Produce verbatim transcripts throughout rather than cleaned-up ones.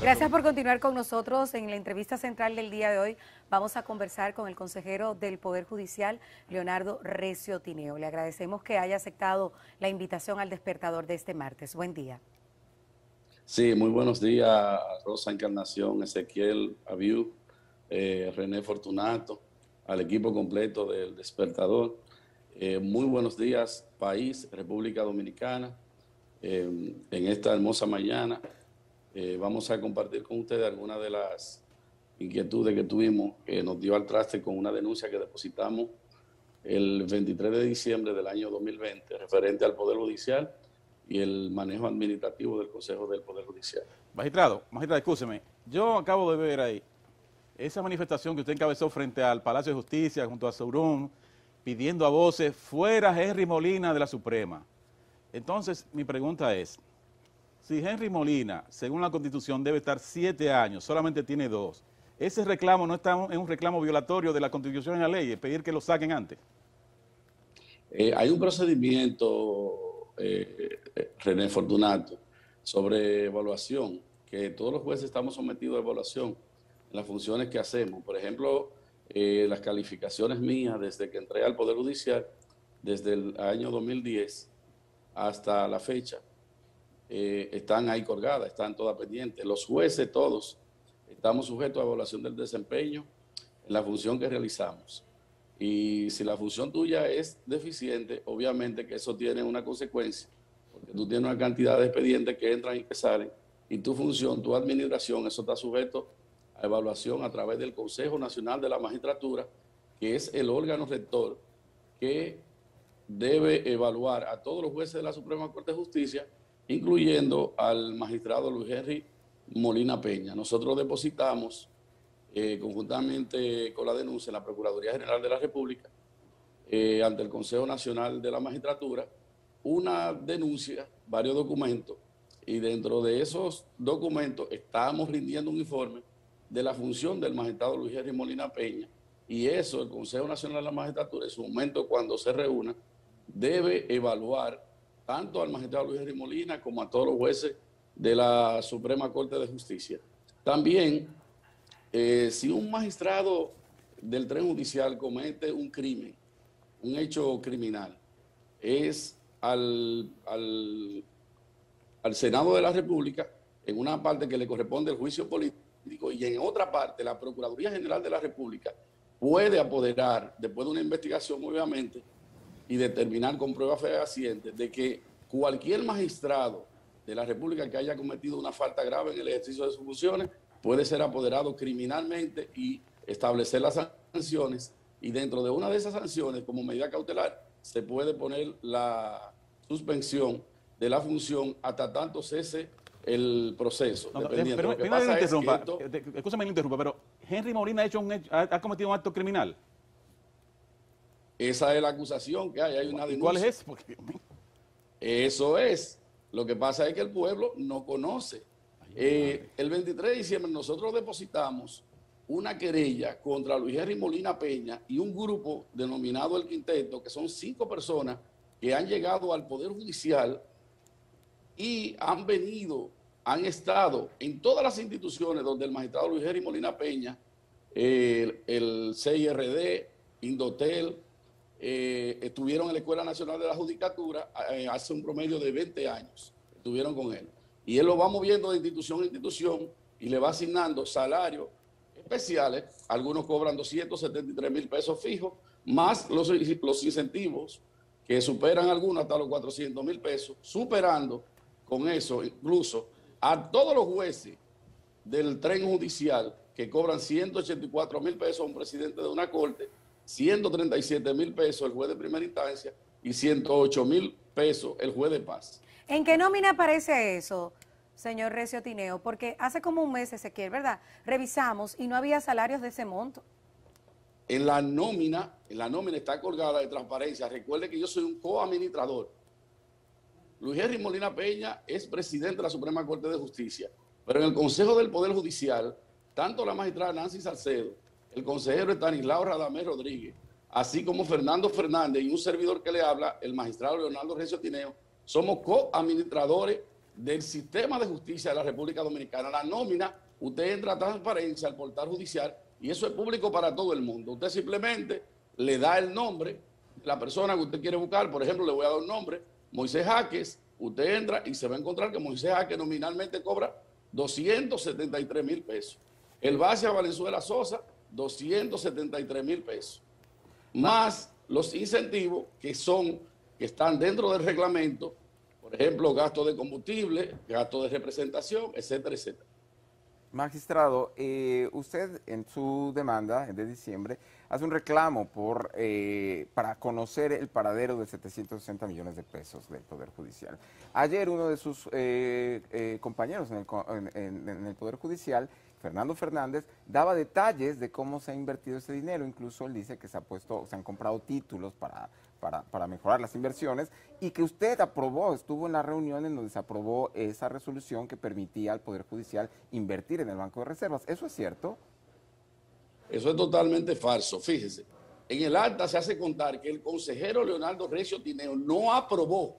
Gracias por continuar con nosotros. En la entrevista central del día de hoy vamos a conversar con el consejero del Poder Judicial, Leonardo Recio Tineo. Le agradecemos que haya aceptado la invitación al despertador de este martes. Buen día. Sí, muy buenos días, Rosa Encarnación, Ezequiel Abiu, eh, René Fortunato, al equipo completo del despertador. Eh, muy buenos días, país, República Dominicana. Eh, en esta hermosa mañana eh, vamos a compartir con ustedes algunas de las inquietudes que tuvimos, que nos dio al traste con una denuncia que depositamos el veintitrés de diciembre del año dos mil veinte, referente al Poder Judicial y el manejo administrativo del Consejo del Poder Judicial. Magistrado, magistrado, escúcheme, yo acabo de ver ahí esa manifestación que usted encabezó frente al Palacio de Justicia junto a Saurum, pidiendo a voces fuera Henry Molina de la Suprema. Entonces, mi pregunta es, si Henry Molina, según la Constitución, debe estar siete años, solamente tiene dos, ¿ese reclamo no está en un reclamo violatorio de la Constitución y la ley, es pedir que lo saquen antes? Eh, hay un procedimiento, eh, René Fortunato, sobre evaluación, que todos los jueces estamos sometidos a evaluación en las funciones que hacemos. Por ejemplo, eh, las calificaciones mías desde que entré al Poder Judicial, desde el año dos mil diez hasta la fecha, eh, están ahí colgadas, están todas pendientes. Los jueces todos estamos sujetos a evaluación del desempeño en la función que realizamos. Y si la función tuya es deficiente, obviamente que eso tiene una consecuencia, porque tú tienes una cantidad de expedientes que entran y que salen, y tu función, tu administración, eso está sujeto a evaluación a través del Consejo Nacional de la Magistratura, que es el órgano rector que debe evaluar a todos los jueces de la Suprema Corte de Justicia, incluyendo al magistrado Luis Henry Molina Peña. Nosotros depositamos, eh, conjuntamente con la denuncia en la Procuraduría General de la República, eh, ante el Consejo Nacional de la Magistratura, una denuncia, varios documentos, y dentro de esos documentos estamos rindiendo un informe de la función del magistrado Luis Henry Molina Peña, y eso el Consejo Nacional de la Magistratura, en su momento cuando se reúna, debe evaluar tanto al magistrado Luis Henry Molina como a todos los jueces de la Suprema Corte de Justicia. También, eh, si un magistrado del tren judicial comete un crimen, un hecho criminal, es al, al, al Senado de la República, en una parte que le corresponde el juicio político, y en otra parte la Procuraduría General de la República puede apoderar, después de una investigación obviamente, y determinar con pruebas fehacientes de que cualquier magistrado de la República que haya cometido una falta grave en el ejercicio de sus funciones puede ser apoderado criminalmente y establecer las sanciones, y dentro de una de esas sanciones, como medida cautelar, se puede poner la suspensión de la función hasta tanto cese el proceso. No, no, dependiendo. pero, Lo que pero, pasa me es que interrumpa, esto, escúchame, me interrumpa, pero Henry Molina ha, hecho un hecho, ha, ha cometido un acto criminal. esa es la acusación que hay, hay una denuncia. ¿Y cuál es ese? Porque... Eso es. Lo que pasa es que el pueblo no conoce. Eh, el veintitrés de diciembre nosotros depositamos una querella contra Luis Henry Molina Peña y un grupo denominado El Quinteto, que son cinco personas que han llegado al Poder Judicial y han venido, han estado en todas las instituciones donde el magistrado Luis Henry Molina Peña, eh, el C I R D, Indotel, eh, estuvieron en la Escuela Nacional de la Judicatura eh, hace un promedio de veinte años, estuvieron con él. Y él lo va moviendo de institución a institución y le va asignando salarios especiales. Algunos cobran doscientos setenta y tres mil pesos fijos, más los, los incentivos que superan algunos hasta los cuatrocientos mil pesos, superando con eso incluso a todos los jueces del tren judicial que cobran ciento ochenta y cuatro mil pesos a un presidente de una corte, ciento treinta y siete mil pesos el juez de primera instancia y ciento ocho mil pesos el juez de paz. ¿En qué nómina aparece eso, señor Recio Tineo? Porque hace como un mes, Ezequiel, ¿verdad? Revisamos y no había salarios de ese monto. En la nómina, en la nómina está colgada de transparencia. Recuerde que yo soy un coadministrador. Luis Henry Molina Peña es presidente de la Suprema Corte de Justicia, pero en el Consejo del Poder Judicial, tanto la magistrada Nancy Salcedo, el consejero Estanislao Radamés Rodríguez, así como Fernando Fernández y un servidor que le habla, el magistrado Leonardo Recio Tineo, somos coadministradores del sistema de justicia de la República Dominicana. La nómina, usted entra a transparencia al portal judicial y eso es público para todo el mundo. Usted simplemente le da el nombre de la persona que usted quiere buscar. Por ejemplo, le voy a dar un nombre, Moisés Jaques. Usted entra y se va a encontrar que Moisés Jaques nominalmente cobra doscientos setenta y tres mil pesos. El Basia Valenzuela Sosa, doscientos setenta y tres mil pesos. Más los incentivos que son, que están dentro del reglamento, por ejemplo, gasto de combustible, gasto de representación, etcétera, etcétera. Magistrado, eh, usted en su demanda de diciembre hace un reclamo por eh, para conocer el paradero de setecientos sesenta millones de pesos del Poder Judicial. Ayer uno de sus eh, eh, compañeros en el, en, en el Poder Judicial, Fernando Fernández, daba detalles de cómo se ha invertido ese dinero. Incluso él dice que se ha puesto, se han comprado títulos para, para, para mejorar las inversiones y que usted aprobó, estuvo en la reunión en donde se aprobó esa resolución que permitía al Poder Judicial invertir en el Banco de Reservas. ¿Eso es cierto? Eso es totalmente falso. Fíjese, en el acta se hace contar que el consejero Leonardo Recio Tineo no aprobó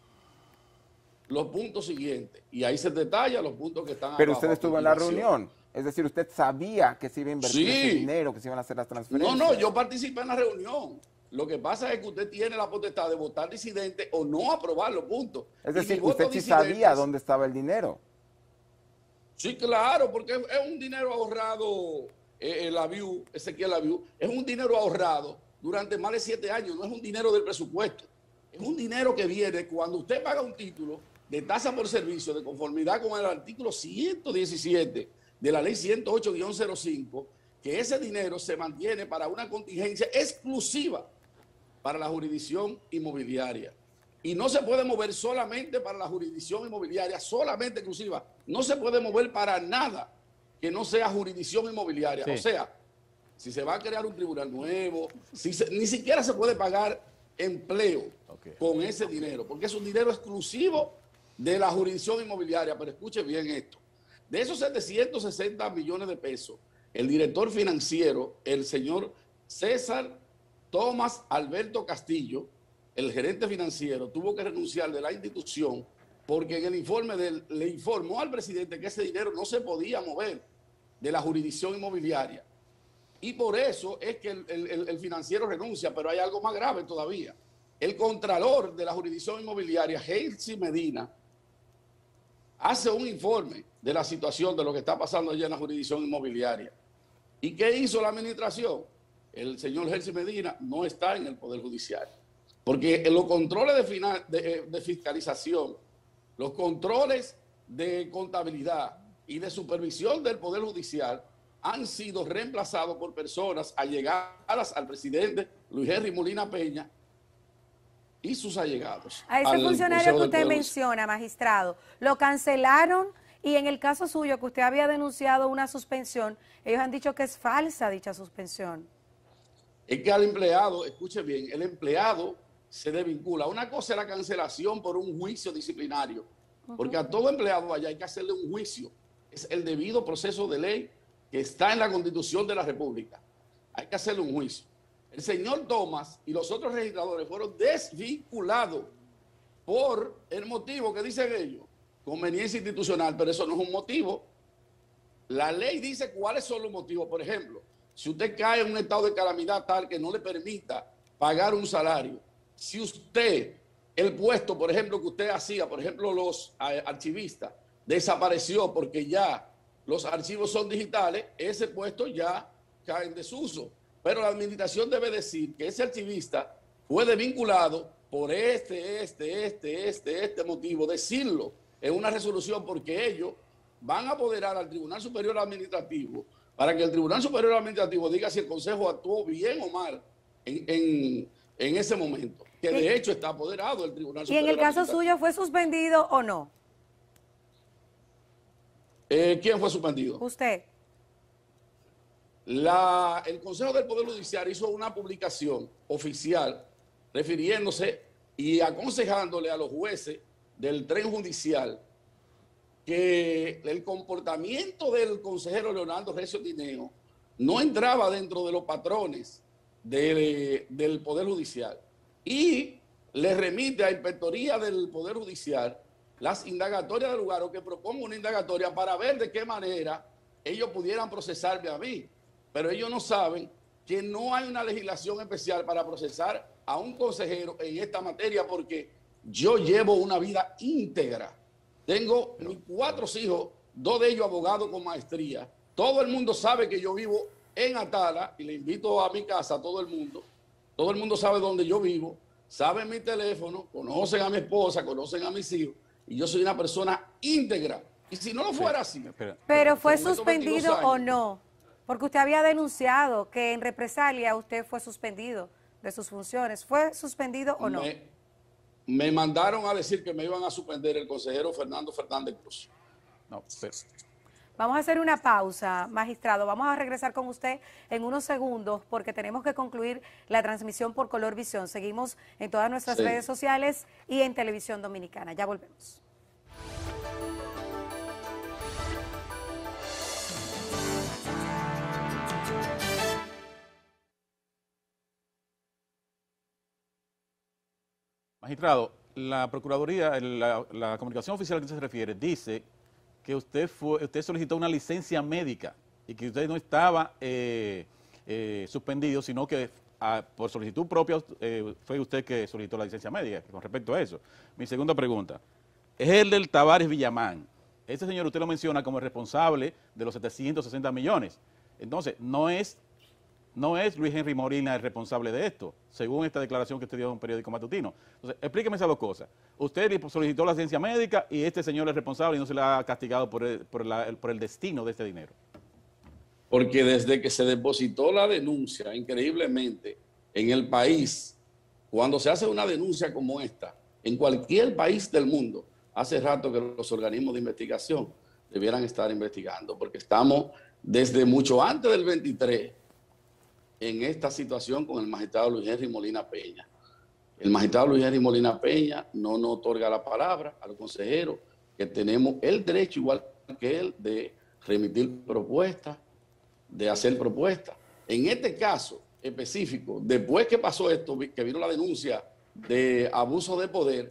los puntos siguientes y ahí se detalla los puntos que están. Pero usted estuvo en la reunión. Es decir, usted sabía que se iba a invertir sí. ese dinero, que se iban a hacer las transferencias. No, no, yo participé en la reunión. Lo que pasa es que usted tiene la potestad de votar disidente o no aprobar los puntos. Es decir, usted sí sabía dónde estaba el dinero. Sí, claro, porque es un dinero ahorrado, eh, la V I U, Ezequiel la V I U, es un dinero ahorrado durante más de siete años, no es un dinero del presupuesto. Es un dinero que viene cuando usted paga un título de tasa por servicio de conformidad con el artículo ciento diecisiete de la ley ciento ocho guión cero cinco, que ese dinero se mantiene para una contingencia exclusiva para la jurisdicción inmobiliaria. Y no se puede mover solamente para la jurisdicción inmobiliaria, solamente exclusiva. No se puede mover para nada que no sea jurisdicción inmobiliaria. Sí. O sea, si se va a crear un tribunal nuevo, si se, ni siquiera se puede pagar empleo okay. con ese dinero, porque es un dinero exclusivo de la jurisdicción inmobiliaria. Pero escuche bien esto. De esos setecientos sesenta millones de pesos, el director financiero, el señor César Tomás Alberto Castillo, el gerente financiero, tuvo que renunciar de la institución porque en el informe de él, le informó al presidente que ese dinero no se podía mover de la jurisdicción inmobiliaria. Y por eso es que el, el, el financiero renuncia, pero hay algo más grave todavía. El contralor de la jurisdicción inmobiliaria, Helsi Medina, hace un informe de la situación de lo que está pasando allá en la jurisdicción inmobiliaria. ¿Y qué hizo la administración? El señor Helsi Medina no está en el Poder Judicial. Porque en los controles de, final, de, de fiscalización, los controles de contabilidad y de supervisión del Poder Judicial han sido reemplazados por personas allegadas al presidente Luis Henry Molina Peña y sus allegados. A ese funcionario que usted menciona, magistrado, lo cancelaron y en el caso suyo que usted había denunciado una suspensión, ellos han dicho que es falsa dicha suspensión. Es que al empleado, escuche bien, el empleado se desvincula. Una cosa es la cancelación por un juicio disciplinario, uh-huh. porque a todo empleado allá hay que hacerle un juicio. Es el debido proceso de ley que está en la Constitución de la República. Hay que hacerle un juicio. El señor Tomás y los otros registradores fueron desvinculados por el motivo que dicen ellos, conveniencia institucional, pero eso no es un motivo. La ley dice cuáles son los motivos. Por ejemplo, si usted cae en un estado de calamidad tal que no le permita pagar un salario, si usted, el puesto, por ejemplo, que usted hacía, por ejemplo, los archivistas, desapareció porque ya los archivos son digitales, ese puesto ya cae en desuso. Pero la administración debe decir que ese archivista fue desvinculado por este, este, este, este, este motivo, decirlo en una resolución, porque ellos van a apoderar al Tribunal Superior Administrativo para que el Tribunal Superior Administrativo diga si el Consejo actuó bien o mal en, en, en ese momento, que de hecho está apoderado el Tribunal Superior Administrativo. ¿Y en el caso suyo fue suspendido o no? Eh, ¿Quién fue suspendido? Usted. La, el Consejo del Poder Judicial hizo una publicación oficial refiriéndose y aconsejándole a los jueces del tren judicial que el comportamiento del consejero Leonardo Recio Tineo no entraba dentro de los patrones de, del Poder Judicial y le remite a Inspectoría del Poder Judicial las indagatorias del lugar o que proponga una indagatoria para ver de qué manera ellos pudieran procesarme a mí. Pero ellos no saben que no hay una legislación especial para procesar a un consejero en esta materia porque yo llevo una vida íntegra. Tengo mis cuatro hijos, dos de ellos abogados con maestría. Todo el mundo sabe que yo vivo en Atala y le invito a mi casa a todo el mundo. Todo el mundo sabe dónde yo vivo, saben mi teléfono, conocen a mi esposa, conocen a mis hijos y yo soy una persona íntegra. Y si no lo fuera así... Pero, pero fue suspendido o no, porque usted había denunciado que en represalia usted fue suspendido de sus funciones. ¿Fue suspendido o no? Me, me mandaron a decir que me iban a suspender el consejero Fernando Fernández Cruz. No, pero... Vamos a hacer una pausa, magistrado. Vamos a regresar con usted en unos segundos porque tenemos que concluir la transmisión por Color Visión. Seguimos en todas nuestras sí. redes sociales y en Televisión Dominicana. Ya volvemos. Magistrado, la Procuraduría, la, la comunicación oficial a la que se refiere, dice que usted fue, usted solicitó una licencia médica y que usted no estaba eh, eh, suspendido, sino que a, por solicitud propia eh, fue usted que solicitó la licencia médica. Con respecto a eso, mi segunda pregunta es el del Tavares Villamán. Ese señor usted lo menciona como el responsable de los setecientos sesenta millones. Entonces, no es, no es Luis Henry Molina el responsable de esto, según esta declaración que usted dio en un periódico matutino. Entonces, explíqueme esas dos cosas. Usted solicitó la licencia médica y este señor es responsable y no se le ha castigado por el, por, la, por el destino de este dinero. Porque desde que se depositó la denuncia, increíblemente, en el país, cuando se hace una denuncia como esta, en cualquier país del mundo, hace rato que los organismos de investigación debieran estar investigando, porque estamos desde mucho antes del veintitrés en esta situación con el magistrado Luis Henry Molina Peña. El magistrado Luis Henry Molina Peña no nos otorga la palabra a los consejeros, que tenemos el derecho, igual que él, de remitir propuestas, de hacer propuestas. En este caso específico, después que pasó esto, que vino la denuncia de abuso de poder,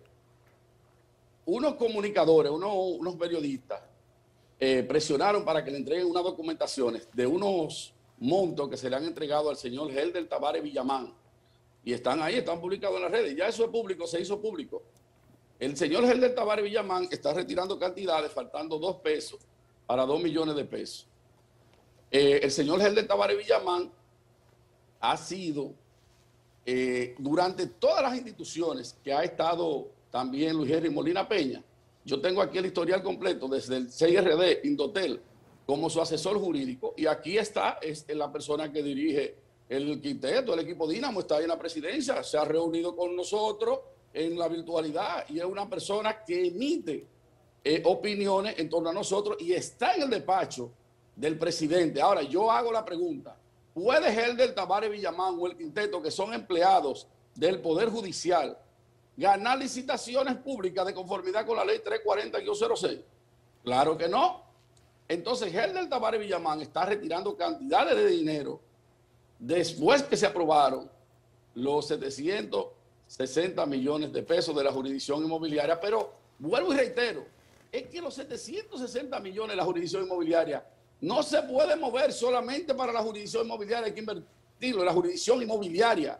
unos comunicadores, unos, unos periodistas, eh, presionaron para que le entreguen unas documentaciones de unos montos que se le han entregado al señor Helder Tavares Villamán. Y están ahí, están publicados en las redes. Ya eso es público, se hizo público. El señor Helder Tavares Villamán está retirando cantidades, faltando dos pesos para dos millones de pesos. Eh, el señor Helder Tavares Villamán ha sido, eh, durante todas las instituciones que ha estado también Luis Henry Molina Peña, yo tengo aquí el historial completo, desde el C I R D, Indotel, como su asesor jurídico, y aquí está es la persona que dirige el quinteto, el equipo Dínamo, está ahí en la presidencia, se ha reunido con nosotros en la virtualidad y es una persona que emite eh, opiniones en torno a nosotros y está en el despacho del presidente. Ahora, yo hago la pregunta, ¿puede Helder Tavares Villamán o el quinteto, que son empleados del Poder Judicial, ganar licitaciones públicas de conformidad con la ley trescientos cuarenta guión cero seis? Claro que no. Entonces, Helder Tavares Villamán está retirando cantidades de dinero después que se aprobaron los setecientos sesenta millones de pesos de la jurisdicción inmobiliaria. Pero vuelvo y reitero, es que los setecientos sesenta millones de la jurisdicción inmobiliaria no se puede mover solamente para la jurisdicción inmobiliaria, hay que invertirlo en la jurisdicción inmobiliaria.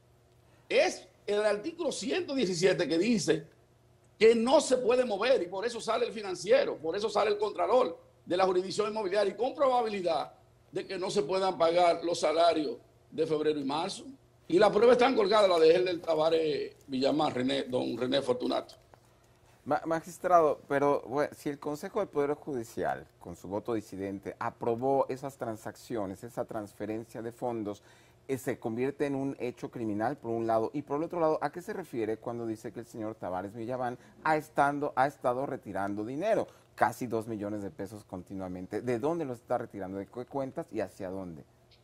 Es el artículo ciento diecisiete que dice que no se puede mover y por eso sale el financiero, por eso sale el contralor de la jurisdicción inmobiliaria y con probabilidad de que no se puedan pagar los salarios de febrero y marzo. Y la prueba está colgada, la de Helder Tavares Villamán, René, don René Fortunato. Ma magistrado, pero bueno, si el Consejo del Poder Judicial, con su voto disidente, aprobó esas transacciones, esa transferencia de fondos, eh, se convierte en un hecho criminal por un lado, y por el otro lado, ¿a qué se refiere cuando dice que el señor Tavares Villamán ha, estando, ha estado retirando dinero? Casi dos millones de pesos continuamente. ¿De dónde lo está retirando? ¿De qué cuentas y hacia dónde?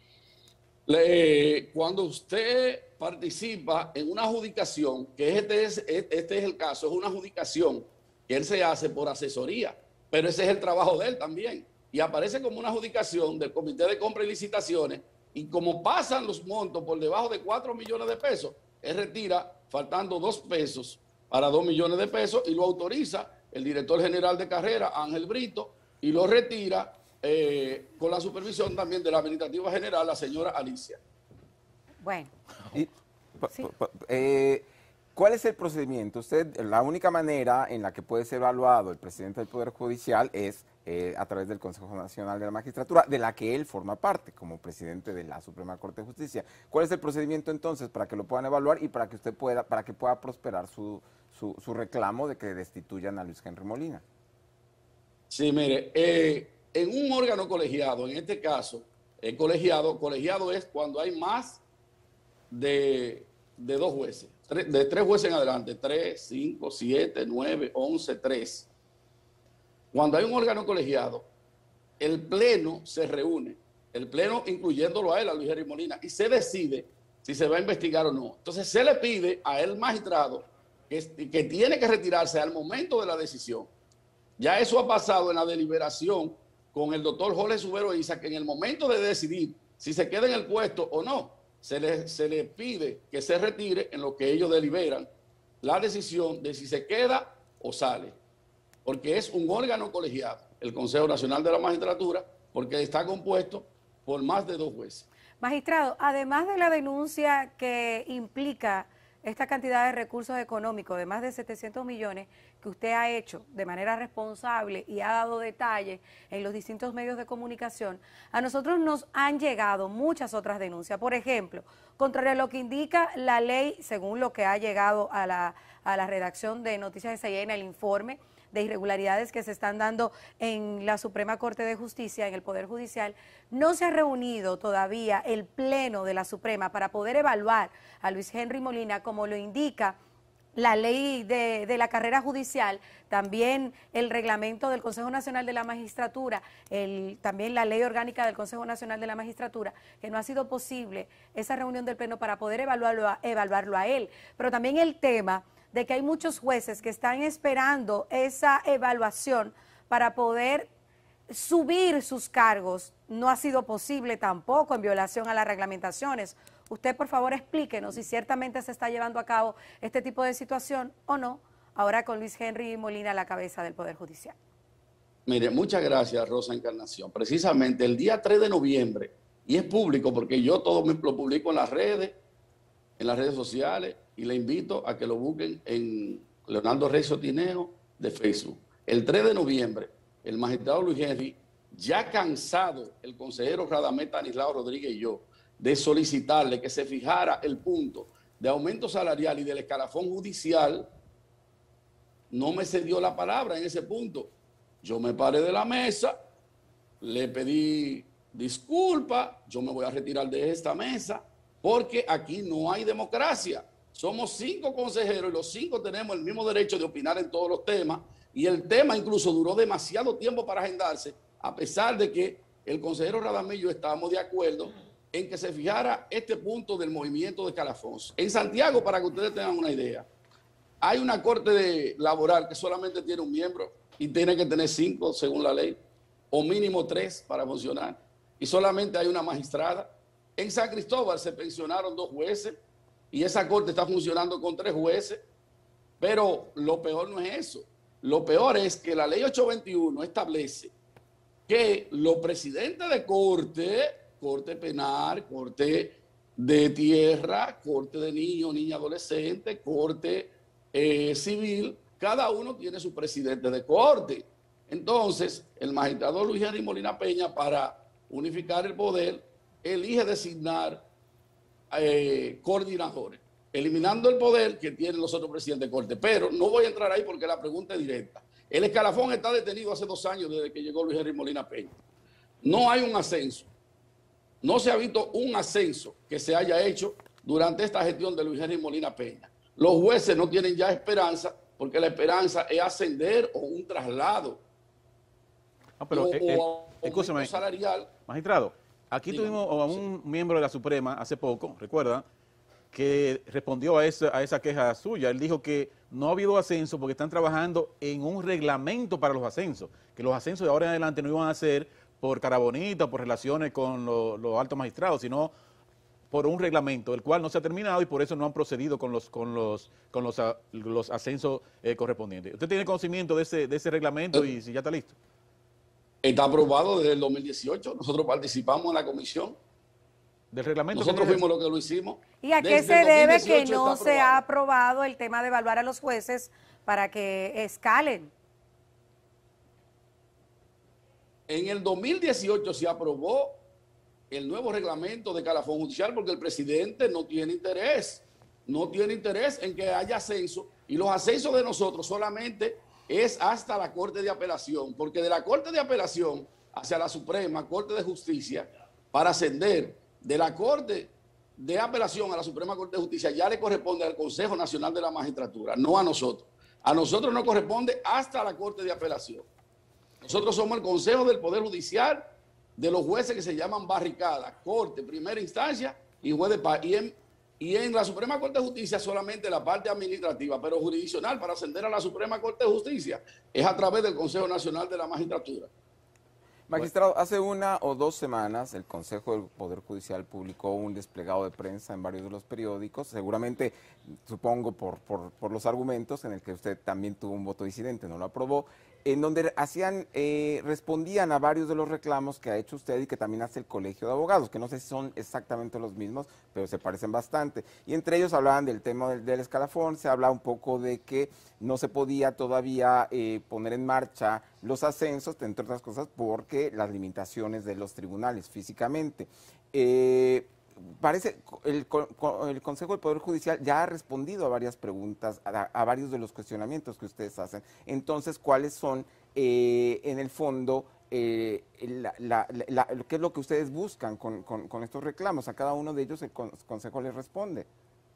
Le, cuando usted participa en una adjudicación, que este es, este es el caso, es una adjudicación que él se hace por asesoría, pero ese es el trabajo de él también. Y aparece como una adjudicación del Comité de Compra y Licitaciones, y como pasan los montos por debajo de cuatro millones de pesos, él retira faltando dos pesos para dos millones de pesos y lo autoriza el director general de carrera, Ángel Brito, y lo retira eh, con la supervisión también de la administrativa general, la señora Alicia. Bueno. Y, Sí. eh, ¿Cuál es el procedimiento? Usted, la única manera en la que puede ser evaluado el presidente del Poder Judicial es eh, a través del Consejo Nacional de la Magistratura, de la que él forma parte como presidente de la Suprema Corte de Justicia. ¿Cuál es el procedimiento entonces para que lo puedan evaluar y para que usted pueda, para que pueda prosperar su, su, su reclamo de que destituyan a Luis Henry Molina? Sí, mire, eh, en un órgano colegiado, en este caso, el colegiado, colegiado es cuando hay más de, de dos jueces, tres, de tres jueces en adelante, tres, cinco, siete, nueve, once, tres. Cuando hay un órgano colegiado, el pleno se reúne, el pleno incluyéndolo a él, a Luis Henry Molina, y se decide si se va a investigar o no. Entonces se le pide a el magistrado que, que tiene que retirarse al momento de la decisión. Ya eso ha pasado en la deliberación con el doctor Jorge Subero Isa, que en el momento de decidir si se queda en el puesto o no, se le, se le pide que se retire en lo que ellos deliberan la decisión de si se queda o sale. Porque es un órgano colegiado, el Consejo Nacional de la Magistratura, porque está compuesto por más de dos jueces. Magistrado, además de la denuncia que implica esta cantidad de recursos económicos de más de setecientos millones que usted ha hecho de manera responsable y ha dado detalles en los distintos medios de comunicación, a nosotros nos han llegado muchas otras denuncias. Por ejemplo, contrario a lo que indica la ley, según lo que ha llegado a la, a la redacción de Noticias de C N N, el informe de irregularidades que se están dando en la Suprema Corte de Justicia, en el Poder Judicial, no se ha reunido todavía el Pleno de la Suprema para poder evaluar a Luis Henry Molina, como lo indica la ley de, de la carrera judicial, también el reglamento del Consejo Nacional de la Magistratura, el, también la ley orgánica del Consejo Nacional de la Magistratura, que no ha sido posible esa reunión del Pleno para poder evaluarlo a, evaluarlo a él. Pero también el tema de que hay muchos jueces que están esperando esa evaluación para poder subir sus cargos. No ha sido posible tampoco en violación a las reglamentaciones. Usted, por favor, explíquenos si ciertamente se está llevando a cabo este tipo de situación o no, ahora con Luis Henry Molina a la cabeza del Poder Judicial. Mire, muchas gracias, Rosa Encarnación. Precisamente el día tres de noviembre, y es público porque yo todo me lo publico en las redes, en las redes sociales, y le invito a que lo busquen en Leonardo Recio Tineo de Facebook. El tres de noviembre, el magistrado Luis Henry, ya cansado, el consejero Radamés Tanislao Rodríguez y yo, de solicitarle que se fijara el punto de aumento salarial y del escalafón judicial, no me cedió la palabra en ese punto. Yo me paré de la mesa, le pedí disculpas, yo me voy a retirar de esta mesa, porque aquí no hay democracia. Somos cinco consejeros y los cinco tenemos el mismo derecho de opinar en todos los temas, y el tema incluso duró demasiado tiempo para agendarse, a pesar de que el consejero Radamés y yo estábamos de acuerdo en que se fijara este punto del movimiento de escalafón. En Santiago, para que ustedes tengan una idea, hay una corte de laboral que solamente tiene un miembro y tiene que tener cinco según la ley, o mínimo tres para funcionar, y solamente hay una magistrada. En San Cristóbal se pensionaron dos jueces y esa corte está funcionando con tres jueces, pero lo peor no es eso. Lo peor es que la ley ochocientos veintiuno establece que los presidentes de corte, corte penal, corte de tierra, corte de niños, niña, adolescente, corte eh, civil, cada uno tiene su presidente de corte. Entonces, el magistrado Luis Henry Molina Peña, para unificar el poder, elige designar eh, coordinadores, eliminando el poder que tienen los otros presidentes de corte. Pero no voy a entrar ahí porque la pregunta es directa. El escalafón está detenido hace dos años desde que llegó Luis Henry Molina Peña. No hay un ascenso. No se ha visto un ascenso que se haya hecho durante esta gestión de Luis Henry Molina Peña. Los jueces no tienen ya esperanza, porque la esperanza es ascender o un traslado. No, pero, o, eh, eh, o escúcheme, salarial. Magistrado, aquí Dígame, tuvimos a un sí. miembro de la Suprema hace poco, recuerda, que respondió a esa, a esa queja suya. Él dijo que no ha habido ascenso porque están trabajando en un reglamento para los ascensos, que los ascensos de ahora en adelante no iban a ser por carabonita, por relaciones con los, los altos magistrados, sino por un reglamento, el cual no se ha terminado y por eso no han procedido con los con los con los, a, los ascensos eh, correspondientes. ¿Usted tiene conocimiento de ese, de ese reglamento y si ya está listo? Está aprobado desde el dos mil dieciocho. Nosotros participamos en la comisión. Del reglamento. Nosotros fuimos los que lo hicimos. ¿Y a qué se debe que no se ha aprobado el tema de evaluar a los jueces para que escalen? En el dos mil dieciocho se aprobó el nuevo reglamento de calafón judicial porque el presidente no tiene interés, no tiene interés en que haya ascenso, y los ascensos de nosotros solamente es hasta la Corte de Apelación, porque de la Corte de Apelación hacia la Suprema Corte de Justicia, para ascender de la Corte de Apelación a la Suprema Corte de Justicia ya le corresponde al Consejo Nacional de la Magistratura, no a nosotros. A nosotros nos corresponde hasta la Corte de Apelación. Nosotros somos el Consejo del Poder Judicial de los jueces que se llaman barricada, Corte, Primera Instancia y Juez de Paz. Y en, y en la Suprema Corte de Justicia solamente la parte administrativa, pero jurisdiccional para ascender a la Suprema Corte de Justicia es a través del Consejo Nacional de la Magistratura. Magistrado, hace una o dos semanas el Consejo del Poder Judicial publicó un desplegado de prensa en varios de los periódicos, seguramente, supongo, por, por, por los argumentos en el que usted también tuvo un voto disidente, no lo aprobó, en donde hacían, eh, respondían a varios de los reclamos que ha hecho usted y que también hace el Colegio de Abogados, que no sé si son exactamente los mismos, pero se parecen bastante. Y entre ellos hablaban del tema del, del escalafón, se habla un poco de que no se podía todavía eh, poner en marcha los ascensos, entre otras cosas, porque las limitaciones de los tribunales físicamente. Eh, Parece el, el Consejo del Poder Judicial ya ha respondido a varias preguntas, a, a varios de los cuestionamientos que ustedes hacen. Entonces, ¿cuáles son, eh, en el fondo, eh, la, la, la, la, qué es lo que ustedes buscan con, con, con estos reclamos? A cada uno de ellos el Consejo les responde.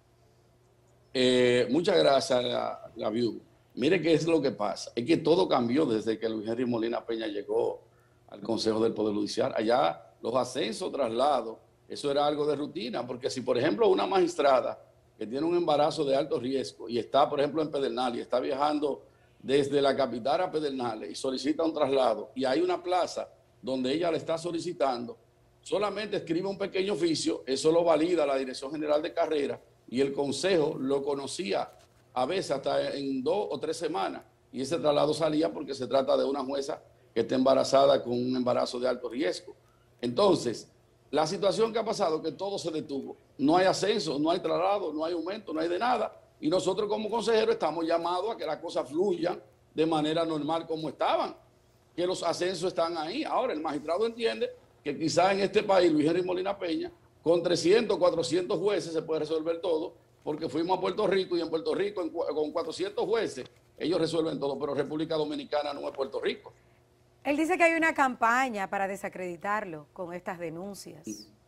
Eh, muchas gracias, Gabriel. Mire qué es lo que pasa. Es que todo cambió desde que Luis Henry Molina Peña llegó al Consejo del Poder Judicial. Allá los ascensos, traslados, eso era algo de rutina, porque si, por ejemplo, una magistrada que tiene un embarazo de alto riesgo y está, por ejemplo, en Pedernales y está viajando desde la capital a Pedernales y solicita un traslado y hay una plaza donde ella le está solicitando, solamente escribe un pequeño oficio, eso lo valida la Dirección General de Carrera y el Consejo lo conocía a veces hasta en dos o tres semanas y ese traslado salía porque se trata de una jueza que está embarazada con un embarazo de alto riesgo. Entonces, la situación que ha pasado es que todo se detuvo. No hay ascenso, no hay traslado, no hay aumento, no hay de nada. Y nosotros como consejeros estamos llamados a que las cosas fluyan de manera normal como estaban, que los ascensos están ahí. Ahora, el magistrado entiende que quizás en este país, Luis Henry Molina Peña, con trescientos, cuatrocientos jueces se puede resolver todo, porque fuimos a Puerto Rico y en Puerto Rico en, con cuatrocientos jueces ellos resuelven todo, pero República Dominicana no es Puerto Rico. Él dice que hay una campaña para desacreditarlo con estas denuncias.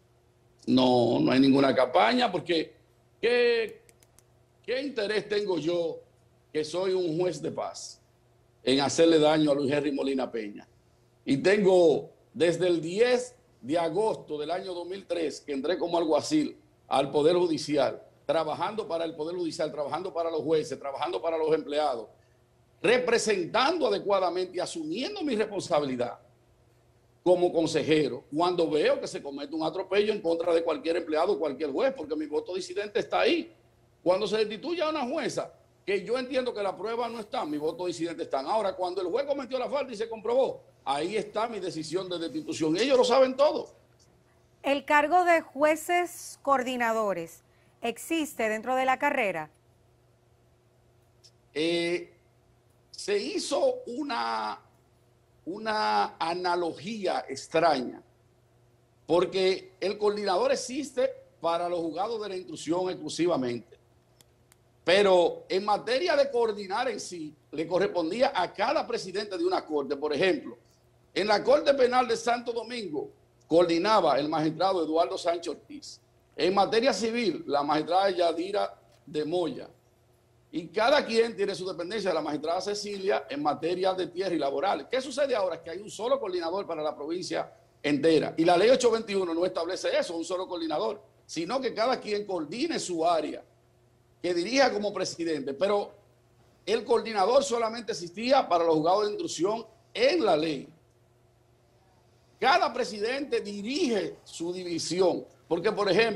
No, no hay ninguna campaña porque ¿qué, qué interés tengo yo, que soy un juez de paz, en hacerle daño a Luis Henry Molina Peña? Y tengo desde el diez de agosto del año dos mil tres que entré como alguacil al Poder Judicial, trabajando para el Poder Judicial, trabajando para los jueces, trabajando para los empleados, representando adecuadamente y asumiendo mi responsabilidad como consejero cuando veo que se comete un atropello en contra de cualquier empleado o cualquier juez, porque mi voto disidente está ahí. Cuando se destituye a una jueza, que yo entiendo que la prueba no está, mi voto disidente está. Ahora, cuando el juez cometió la falta y se comprobó, ahí está mi decisión de destitución. Ellos lo saben todo. ¿El cargo de jueces coordinadores existe dentro de la carrera? Eh... Se hizo una, una analogía extraña, porque el coordinador existe para los juzgados de la instrucción exclusivamente, pero en materia de coordinar en sí, le correspondía a cada presidente de una corte. Por ejemplo, en la Corte Penal de Santo Domingo coordinaba el magistrado Eduardo Sánchez Ortiz. En materia civil, la magistrada Yadira de Moya. Y cada quien tiene su dependencia de la magistrada Cecilia en materia de tierra y laborales. ¿Qué sucede ahora? Que hay un solo coordinador para la provincia entera. Y la ley ochocientos veintiuno no establece eso, un solo coordinador, sino que cada quien coordine su área, que dirija como presidente. Pero el coordinador solamente existía para los juzgados de instrucción en la ley. Cada presidente dirige su división. Porque, por ejemplo,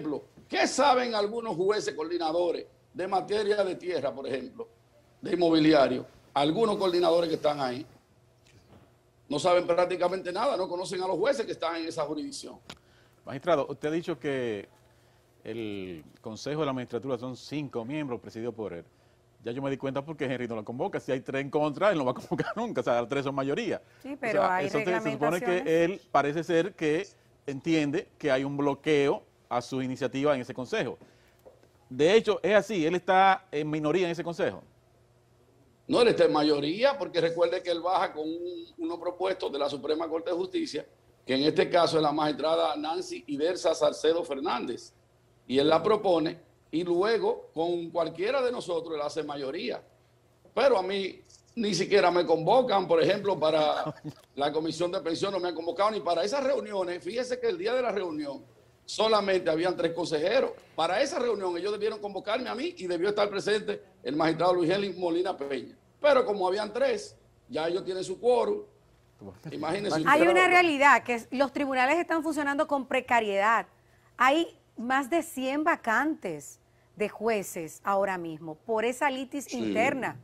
¿Qué saben algunos jueces coordinadores de materia de tierra, por ejemplo, de inmobiliario? Algunos coordinadores que están ahí no saben prácticamente nada, no conocen a los jueces que están en esa jurisdicción. Magistrado, usted ha dicho que el Consejo de la Magistratura son cinco miembros presididos por él. Ya yo me di cuenta porque Henry no lo convoca. Si hay tres en contra, él no va a convocar nunca. O sea, los tres son mayoría. Sí, pero o sea, hay eso te, se supone reglamentaciones. que él parece ser que entiende que hay un bloqueo a su iniciativa en ese consejo. De hecho, es así, él está en minoría en ese consejo. No, él está en mayoría, porque recuerde que él baja con un, unos propuestos de la Suprema Corte de Justicia, que en este caso es la magistrada Nancy Iderza Salcedo Fernández, y él la propone, y luego con cualquiera de nosotros él hace mayoría. Pero a mí ni siquiera me convocan, por ejemplo, para la comisión de pensión, no me han convocado ni para esas reuniones. Fíjese que el día de la reunión solamente habían tres consejeros. Para esa reunión ellos debieron convocarme a mí y debió estar presente el magistrado Luis Henry Molina Peña. Pero como habían tres, ya ellos tienen su quórum. Imagínense. Hay una realidad, que es- los tribunales están funcionando con precariedad. Hay más de cien vacantes de jueces ahora mismo por esa litis Sí. interna.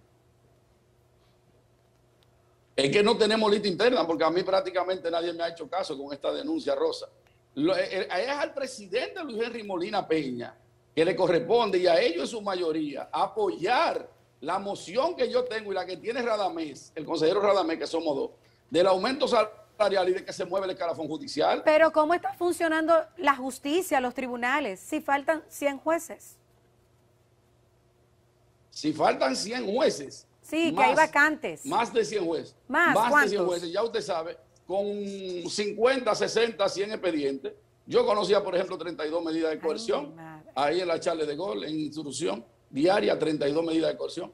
Es que no tenemos lista interna, porque a mí prácticamente nadie me ha hecho caso con esta denuncia, Rosa. Lo, eh, eh, es al presidente Luis Henry Molina Peña que le corresponde, y a ellos en su mayoría, apoyar la moción que yo tengo y la que tiene Radamés, el consejero Radamés, que somos dos, del aumento salarial y de que se mueve el escalafón judicial. Pero ¿cómo está funcionando la justicia, los tribunales, si faltan cien jueces? Si faltan cien jueces. Sí, que hay vacantes. Más de cien jueces. ¿Más? Más de ¿Cuántos? cien jueces, ya usted sabe, con cincuenta, sesenta, cien expedientes. Yo conocía, por ejemplo, treinta y dos medidas de Ay, coerción. mi madre. Ahí en la Charles de Gaulle, en instrucción diaria, treinta y dos medidas de coerción.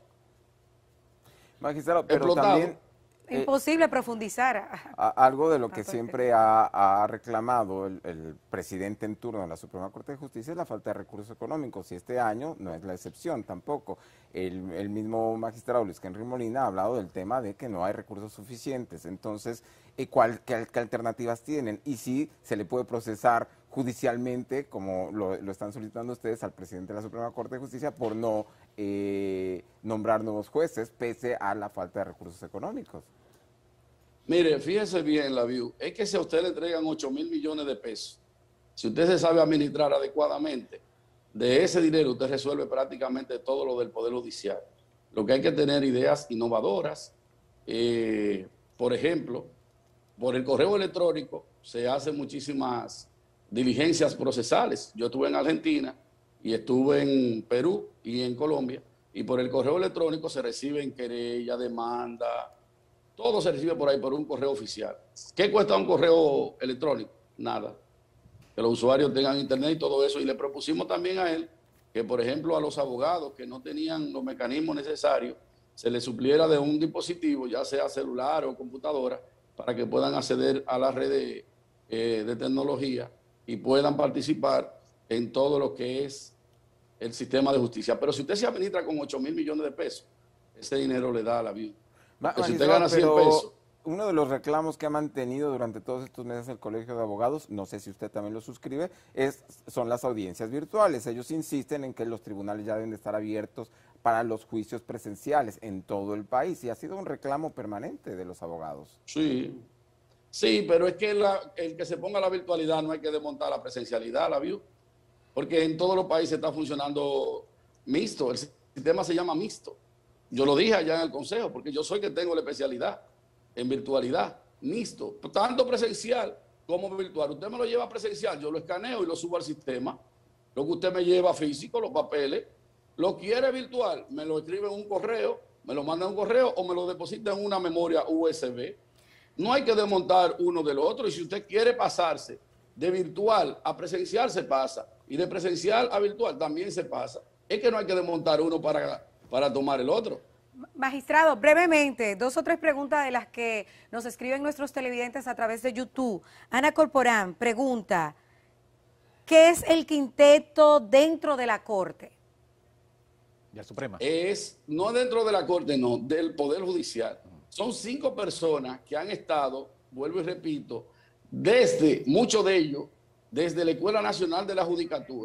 Magistrado, pero Explotado. también eh, Imposible profundizar. a- algo de lo que Tanto siempre ha, ha reclamado el, el presidente en turno de la Suprema Corte de Justicia es la falta de recursos económicos, y este año no es la excepción tampoco. El, el mismo magistrado Luis Henry Molina ha hablado del tema de que no hay recursos suficientes. Entonces, eh, ¿cuál, qué, qué alternativas tienen? Y si se le puede procesar judicialmente, como lo, lo están solicitando ustedes, al presidente de la Suprema Corte de Justicia por no eh, nombrar nuevos jueces, pese a la falta de recursos económicos. Mire, fíjese bien, la view. Es que si a usted le entregan ocho mil millones de pesos, si usted se sabe administrar adecuadamente, de ese dinero usted resuelve prácticamente todo lo del Poder Judicial. Lo que hay que tener ideas innovadoras. Eh, por ejemplo, por el correo electrónico se hacen muchísimas diligencias procesales. Yo estuve en Argentina y estuve en Perú y en Colombia, y por el correo electrónico se reciben querellas, demanda, todo se recibe por ahí por un correo oficial. ¿Qué cuesta un correo electrónico? Nada. Que los usuarios tengan internet y todo eso. Y le propusimos también a él que, por ejemplo, a los abogados que no tenían los mecanismos necesarios, se les supliera de un dispositivo, ya sea celular o computadora, para que puedan acceder a la red de, eh, de tecnología y puedan participar en todo lo que es el sistema de justicia. Pero si usted se administra con ocho mil millones de pesos, ese dinero le da a la vida. Ma- Porque si usted magistrado, gana cien pero pesos, uno de los reclamos que ha mantenido durante todos estos meses el Colegio de Abogados, no sé si usted también lo suscribe, es, son las audiencias virtuales. Ellos insisten en que los tribunales ya deben de estar abiertos para los juicios presenciales en todo el país, y ha sido un reclamo permanente de los abogados. sí. Sí, pero es que la- el que se ponga la virtualidad no hay que desmontar la presencialidad, la view. Porque en todos los países está funcionando mixto. El sistema se llama mixto. Yo lo dije allá en el consejo, porque yo soy que tengo la especialidad en virtualidad, mixto, tanto presencial como virtual. Usted me lo lleva presencial, yo lo escaneo y lo subo al sistema. Lo que usted me lleva físico, los papeles, lo quiere virtual, me lo escribe en un correo, me lo manda en un correo o me lo deposita en una memoria U S B. No hay que desmontar uno del otro, y si usted quiere pasarse de virtual a presencial, se pasa, y de presencial a virtual también se pasa. Es que no hay que desmontar uno para, para tomar el otro. Magistrado, brevemente, dos o tres preguntas de las que nos escriben nuestros televidentes a través de YouTube. Ana Corporán pregunta, ¿qué es el quinteto dentro de la Corte? Ya Suprema. Es, no dentro de la Corte, no, del Poder Judicial. Son cinco personas que han estado, vuelvo y repito, desde, muchos de ellos, desde la Escuela Nacional de la Judicatura,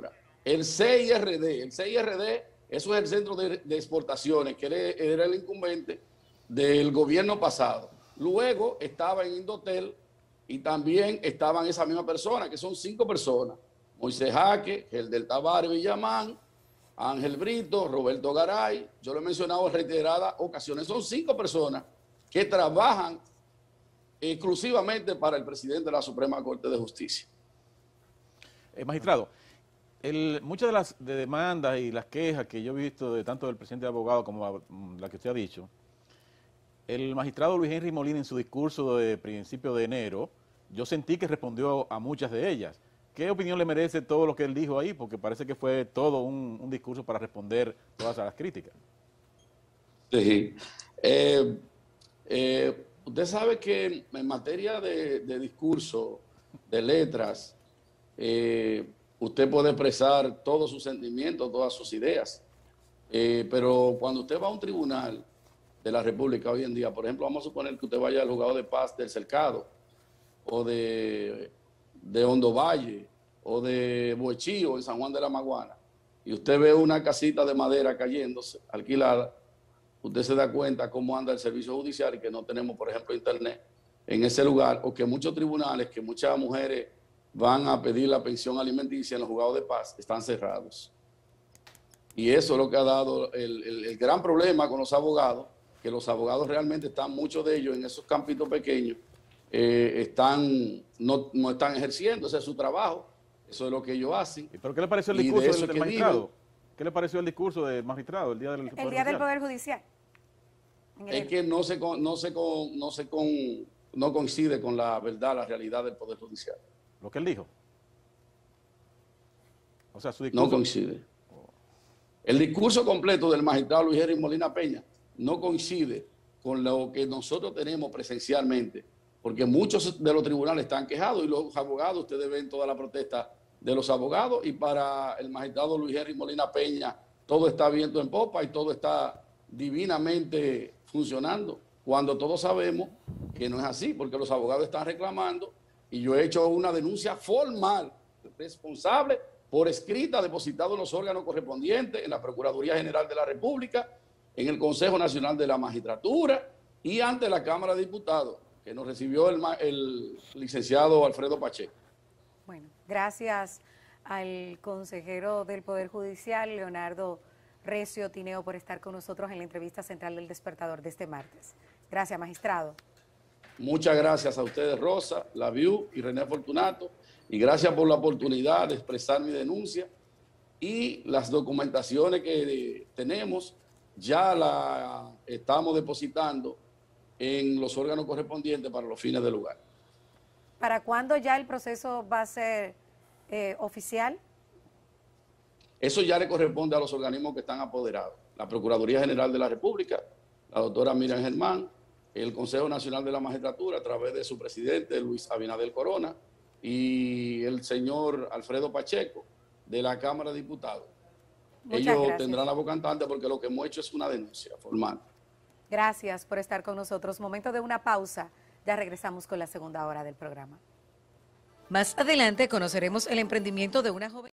el C I R D. El C I R D, eso es el Centro de, de Exportaciones, que era, era el incumbente del gobierno pasado. Luego estaba en Indotel y también estaban esas mismas personas, que son cinco personas. Moisés Jaque, el del Tavares Villamán, Ángel Brito, Roberto Garay, yo lo he mencionado en reiteradas ocasiones. Son cinco personas que trabajan exclusivamente para el presidente de la Suprema Corte de Justicia. Eh, magistrado, el, muchas de las de demandas y las quejas que yo he visto de tanto del presidente de abogado como la que usted ha dicho, el magistrado Luis Henry Molina en su discurso de principio de enero, yo sentí que respondió a muchas de ellas. ¿Qué opinión le merece todo lo que él dijo ahí? Porque parece que fue todo un, un discurso para responder todas las críticas. Sí. Eh, eh, usted sabe que en materia de, de discurso, de letras, eh, usted puede expresar todos sus sentimientos, todas sus ideas. Eh, pero cuando usted va a un tribunal de la República hoy en día, por ejemplo, vamos a suponer que usted vaya al juzgado de paz del Cercado o de... de Hondo Valle o de Boechío en San Juan de la Maguana, y usted ve una casita de madera cayéndose, alquilada, usted se da cuenta cómo anda el servicio judicial y que no tenemos, por ejemplo, internet en ese lugar, o que muchos tribunales, que muchas mujeres van a pedir la pensión alimenticia en los juzgados de paz, están cerrados. Y eso es lo que ha dado el, el, el gran problema con los abogados, que los abogados realmente están, muchos de ellos en esos campitos pequeños, Eh, están, no, no están ejerciendo, ese es su trabajo, eso es lo que ellos hacen. ¿Pero qué le pareció el Y discurso de del, eso del que magistrado? digo, ¿Qué le pareció el discurso del magistrado el día del El Poder día del Judicial? Poder Judicial. En el- es que no se, con- no, se con- no, se con, no coincide con la verdad, la realidad del Poder Judicial. Lo que él dijo. O sea, su discurso... No coincide. El discurso completo del magistrado Luis Henry Molina Peña no coincide con lo que nosotros tenemos presencialmente, porque muchos de los tribunales están quejados y los abogados, ustedes ven toda la protesta de los abogados, y para el magistrado Luis Henry Molina Peña todo está viento en popa y todo está divinamente funcionando, cuando todos sabemos que no es así, porque los abogados están reclamando, y yo he hecho una denuncia formal, responsable, por escrita, depositado en los órganos correspondientes, en la Procuraduría General de la República, en el Consejo Nacional de la Magistratura y ante la Cámara de Diputados, que nos recibió el, el licenciado Alfredo Pacheco. Bueno, gracias al consejero del Poder Judicial, Leonardo Recio Tineo, por estar con nosotros en la entrevista central del Despertador de este martes. Gracias, magistrado. Muchas gracias a ustedes, Rosa, Laviu y René Fortunato, y gracias por la oportunidad de expresar mi denuncia, y las documentaciones que tenemos ya la estamos depositando en los órganos correspondientes para los fines del lugar. ¿Para cuándo ya el proceso va a ser eh, oficial? Eso ya le corresponde a los organismos que están apoderados. La Procuraduría General de la República, la doctora Miriam Germán, el Consejo Nacional de la Magistratura a través de su presidente Luis Abinader Corona y el señor Alfredo Pacheco de la Cámara de Diputados. Muchas Ellos gracias. tendrán la voz cantante porque lo que hemos hecho es una denuncia formal. Gracias por estar con nosotros. Momento de una pausa. Ya regresamos con la segunda hora del programa. Más adelante conoceremos el emprendimiento de una joven.